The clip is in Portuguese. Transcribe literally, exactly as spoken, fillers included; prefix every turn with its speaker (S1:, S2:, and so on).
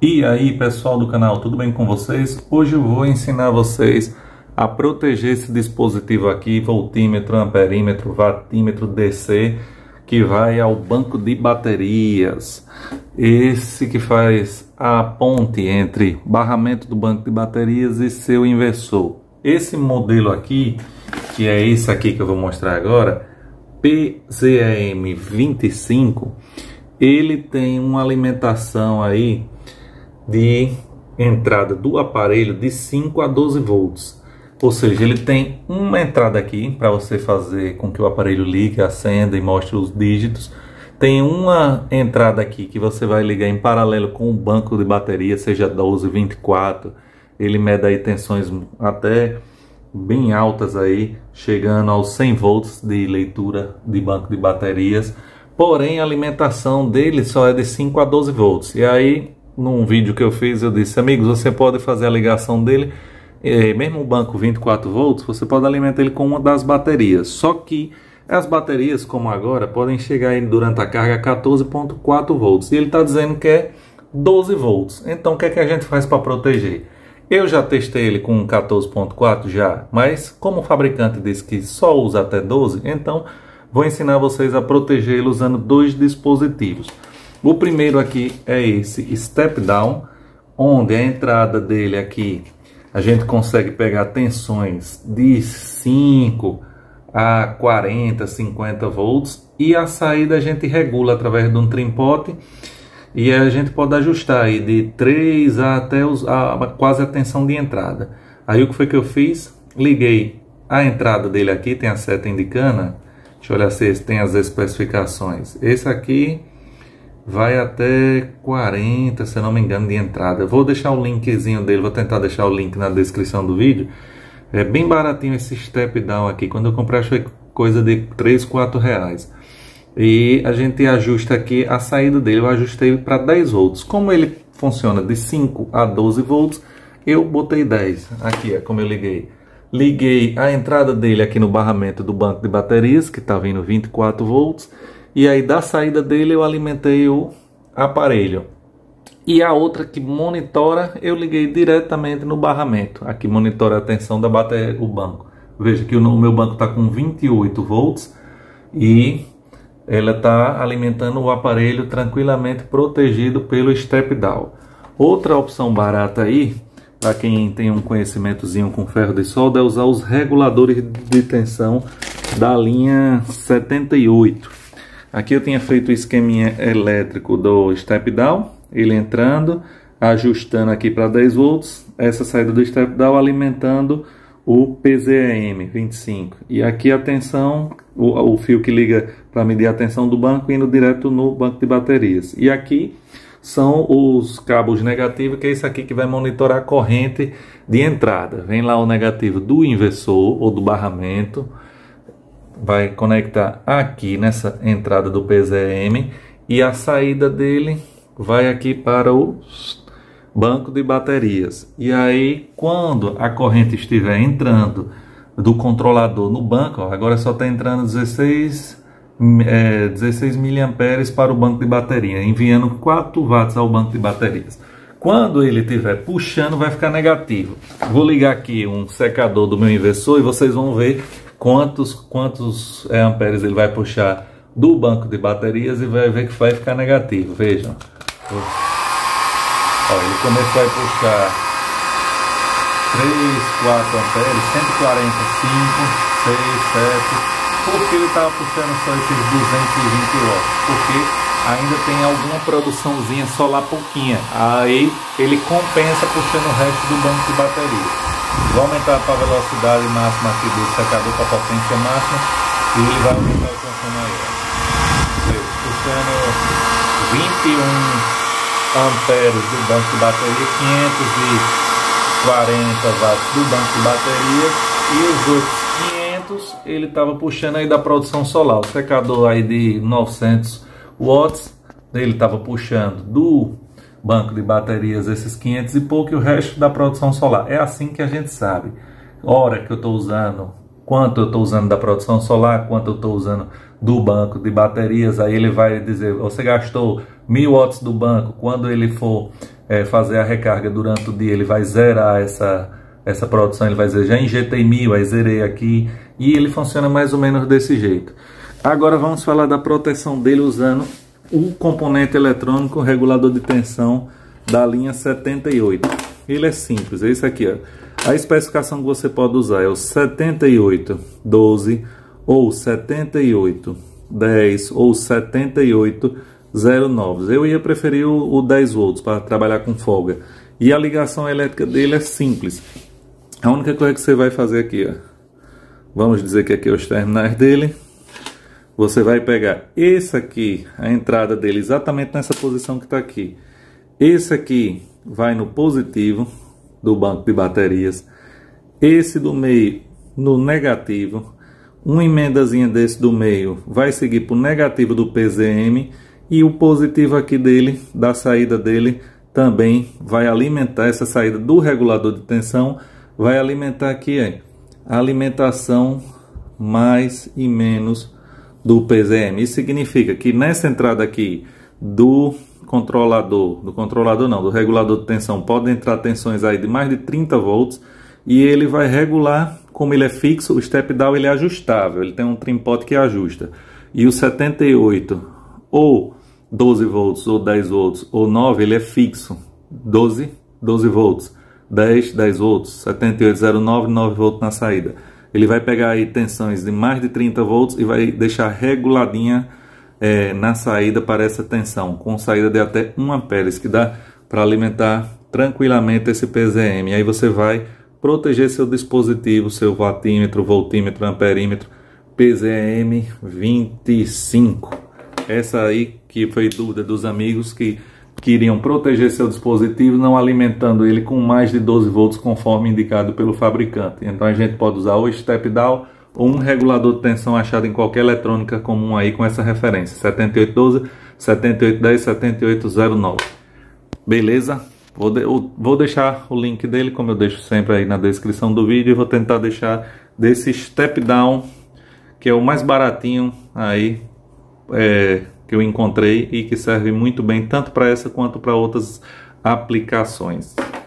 S1: E aí, pessoal do canal, tudo bem com vocês? Hoje eu vou ensinar vocês a proteger esse dispositivo aqui, voltímetro, amperímetro, watímetro D C, que vai ao banco de baterias. Esse que faz a ponte entre barramento do banco de baterias e seu inversor. Esse modelo aqui, que é esse aqui que eu vou mostrar agora, P Z E M vinte e cinco, ele tem uma alimentação aí de entrada do aparelho de cinco a doze volts, ou seja, ele tem uma entrada aqui para você fazer com que o aparelho ligue, acenda e mostre os dígitos. Tem uma entrada aqui que você vai ligar em paralelo com o banco de bateria, seja doze, vinte e quatro. Ele mede aí tensões até bem altas aí, chegando aos cem volts de leitura de banco de baterias. Porém, a alimentação dele só é de cinco a doze volts. E aí, num vídeo que eu fiz, eu disse, amigos, você pode fazer a ligação dele, eh, mesmo o banco vinte e quatro volts, você pode alimentar ele com uma das baterias. Só que as baterias, como agora, podem chegar aí durante a carga a quatorze ponto quatro volts. E ele está dizendo que é doze volts. Então, o que é que a gente faz para proteger? Eu já testei ele com quatorze ponto quatro já, mas como o fabricante disse que só usa até doze, então vou ensinar vocês a protegê-lo usando dois dispositivos. O primeiro aqui é esse step down, onde a entrada dele aqui a gente consegue pegar tensões de cinco a quarenta, cinquenta volts, e a saída a gente regula através de um trimpote, e a gente pode ajustar aí de três a até os, a, a, quase a tensão de entrada. Aí o que foi que eu fiz? Liguei a entrada dele aqui, tem a seta indicando, deixa eu olhar se tem as especificações. Esse aqui vai até quarenta, se eu não me engano, de entrada. Eu vou deixar o linkzinho dele, vou tentar deixar o link na descrição do vídeo. É bem baratinho esse step down aqui. Quando eu comprei, achei coisa de três, quatro reais. E a gente ajusta aqui a saída dele. Eu ajustei para dez volts. Como ele funciona de cinco a doze volts, eu botei dez. Aqui é como eu liguei. Liguei a entrada dele aqui no barramento do banco de baterias, que está vindo vinte e quatro volts. E aí da saída dele eu alimentei o aparelho. E a outra que monitora, eu liguei diretamente no barramento. Aqui monitora a tensão da bateria, o banco. Veja que o meu banco está com vinte e oito volts e ela está alimentando o aparelho tranquilamente, protegido pelo step down. Outra opção barata aí, para quem tem um conhecimentozinho com ferro de solda, é usar os reguladores de tensão da linha setenta e oito. Aqui eu tinha feito o esqueminha elétrico do step down, ele entrando, ajustando aqui para dez volts, essa saída do step down alimentando o P Z E M vinte e cinco. E aqui a tensão, o, o fio que liga para medir a tensão do banco indo direto no banco de baterias. E aqui são os cabos negativos, que é isso aqui que vai monitorar a corrente de entrada. Vem lá o negativo do inversor ou do barramento, vai conectar aqui nessa entrada do P Z E M, e a saída dele vai aqui para o banco de baterias. E aí, quando a corrente estiver entrando do controlador no banco, ó, agora só está entrando dezesseis, é, dezesseis miliamperes para o banco de bateria, enviando quatro watts ao banco de baterias. Quando ele estiver puxando, vai ficar negativo. Vou ligar aqui um secador do meu inversor e vocês vão ver quantos, quantos é, amperes ele vai puxar do banco de baterias e vai ver que vai ficar negativo. Vejam. Ó, ele começou a puxar três, quatro amperes, cento e quarenta e cinco, seis, sete. Por que ele estava puxando só esses duzentos e vinte watts? Porque ainda tem alguma produçãozinha solar pouquinha. Aí ele compensa puxando o resto do banco de bateria. Vou aumentar para a velocidade máxima aqui do secador, para a potência máxima, e ele vai aumentar o consumo aí. Puxando vinte e um amperes do banco de bateria, quinhentos e quarenta watts do banco de bateria, e os outros quinhentos ele estava puxando aí da produção solar. O secador aí de novecentos watts, ele estava puxando do banco de baterias esses quinhentos e pouco, e o resto da produção solar. É assim que a gente sabe hora que eu estou usando, quanto eu estou usando da produção solar, quanto eu estou usando do banco de baterias. Aí ele vai dizer, você gastou mil watts do banco, quando ele for é, fazer a recarga durante o dia, ele vai zerar essa, essa produção, ele vai dizer, já injetei mil, aí zerei aqui, e ele funciona mais ou menos desse jeito. Agora vamos falar da proteção dele usando o componente eletrônico regulador de tensão da linha setenta e oito. Ele é simples, é isso aqui, ó. A especificação que você pode usar é o setenta e oito doze ou setenta e oito dez ou setenta e oito zero nove. Eu ia preferir o, o dez volts para trabalhar com folga. E a ligação elétrica dele é simples. A única coisa que você vai fazer aqui, ó, vamos dizer que aqui é os terminais dele. Você vai pegar esse aqui, a entrada dele exatamente nessa posição que está aqui. Esse aqui vai no positivo do banco de baterias. Esse do meio no negativo. Uma emendazinha desse do meio vai seguir para o negativo do P Z M. E o positivo aqui dele, da saída dele, também vai alimentar essa saída do regulador de tensão. Vai alimentar aqui, ó, a alimentação mais e menos do P Z M. Isso significa que nessa entrada aqui do controlador, do controlador não, do regulador de tensão, pode entrar tensões aí de mais de trinta volts e ele vai regular, como ele é fixo, o step down ele é ajustável, ele tem um trim pot que ajusta. E o setenta e oito ou doze volts ou dez volts ou nove, ele é fixo, doze, doze volts, dez, dez volts, setenta e oito zero nove, nove volts na saída. Ele vai pegar aí tensões de mais de trinta volts e vai deixar reguladinha é, na saída para essa tensão, com saída de até um ampere, que dá para alimentar tranquilamente esse P Z M. E aí você vai proteger seu dispositivo, seu watímetro, voltímetro, amperímetro, P Z M vinte e cinco. Essa aí que foi dúvida dos amigos que queriam proteger seu dispositivo não alimentando ele com mais de doze volts conforme indicado pelo fabricante. Então a gente pode usar o step down ou um regulador de tensão achado em qualquer eletrônica comum aí com essa referência, setenta e oito doze, setenta e oito dez, setenta e oito zero nove. Beleza? Vou, de, vou deixar o link dele, como eu deixo sempre aí na descrição do vídeo, e vou tentar deixar desse step down, que é o mais baratinho aí, é, que eu encontrei e que serve muito bem tanto para essa quanto para outras aplicações.